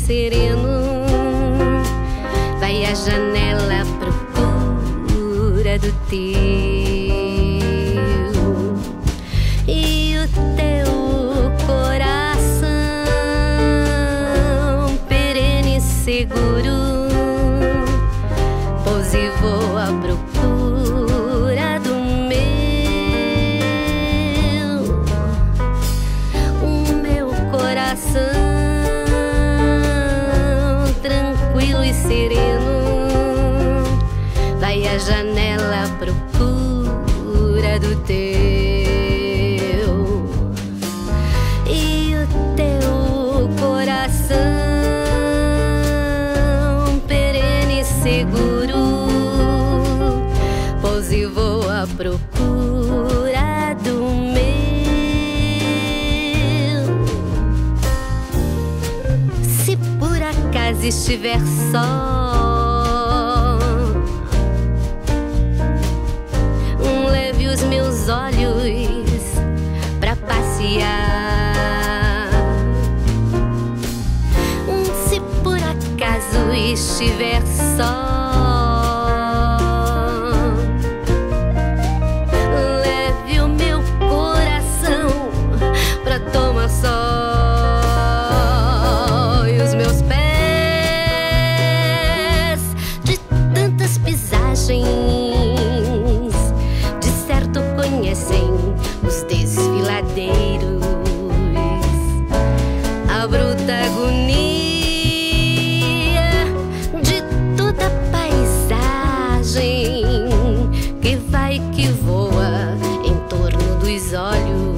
sereno. Vai à janela à procura do teu, e o teu coração perene e seguro pousa e voa à procura do meu coração tranquilo e sereno. Vai à janela à procura do teu, e o teu coração perene e seguro pousa e voa à procura do meu. Se por acaso estiver só, leve os meus olhos pra passear. Se por acaso estiver só, leve o meu coração pra tomar sol, e os meus pés de tantas pisagens de certo conhecem os desfiladeiros, a bruta agonia de toda a paisagem que vai e que voa em torno dos olhos.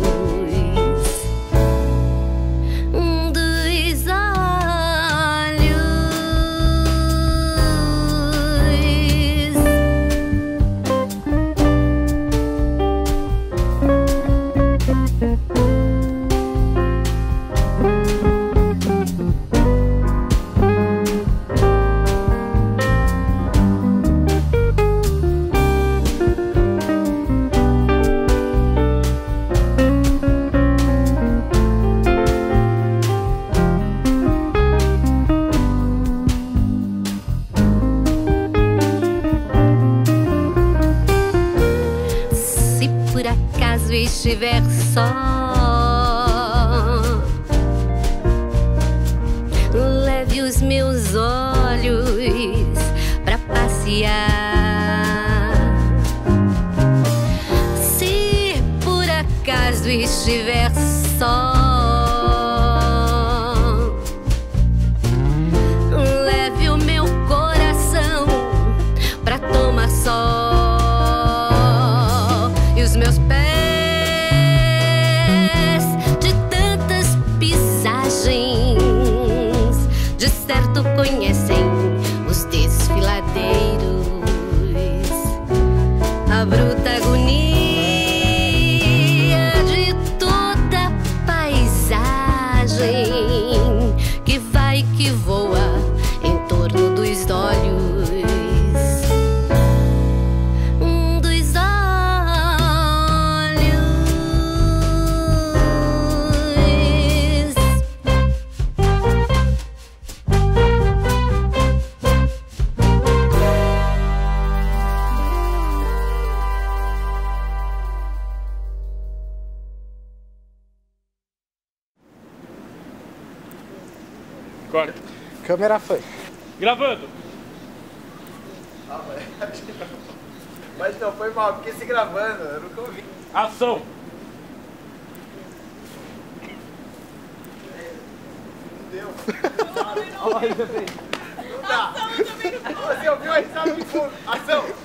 Estiver só, leve os meus olhos pra passear. Se por acaso estiver só, leve o meu coração pra tomar sol, e os meus pés de certo conhecem os desfiladeiros, a bruta agonia de toda a paisagem que vai e que voa em torno dos olhos. Agora. Câmera foi. Gravando. Ah, mas não foi mal, porque se gravando, eu nunca ouvi. Ação. Não deu. Olha, não dá. Você ouviu a risada de fundo. Ação.